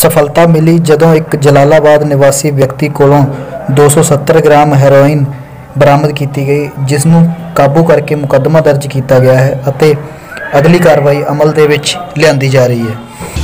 सफलता मिली जदों एक जलालाबाद निवासी व्यक्ति कोलों 270 ग्राम हैरोइन बरामद की गई, जिसनूं काबू करके मुकदमा दर्ज किया गया है अते अगली कार्रवाई अमल दे विच लिआंदी जा रही है।